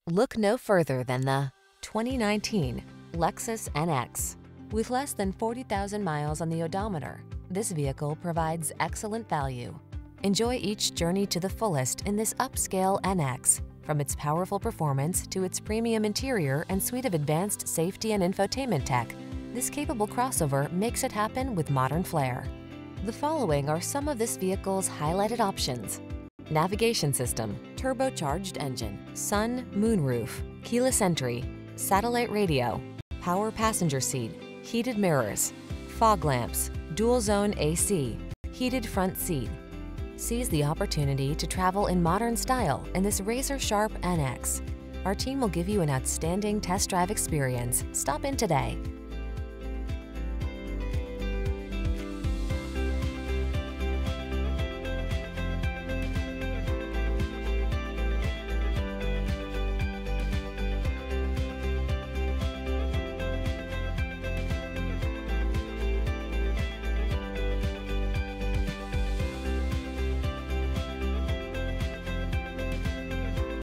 Look no further than the 2019 Lexus NX. With less than 40,000 miles on the odometer, this vehicle provides excellent value. Enjoy each journey to the fullest in this upscale NX. From its powerful performance to its premium interior and suite of advanced safety and infotainment tech, this capable crossover makes it happen with modern flair. The following are some of this vehicle's highlighted options: navigation system, turbocharged engine, sun, moonroof, keyless entry, satellite radio, power passenger seat, heated mirrors, fog lamps, dual zone AC, heated front seat. Seize the opportunity to travel in modern style in this razor-sharp NX. Our team will give you an outstanding test drive experience. Stop in today.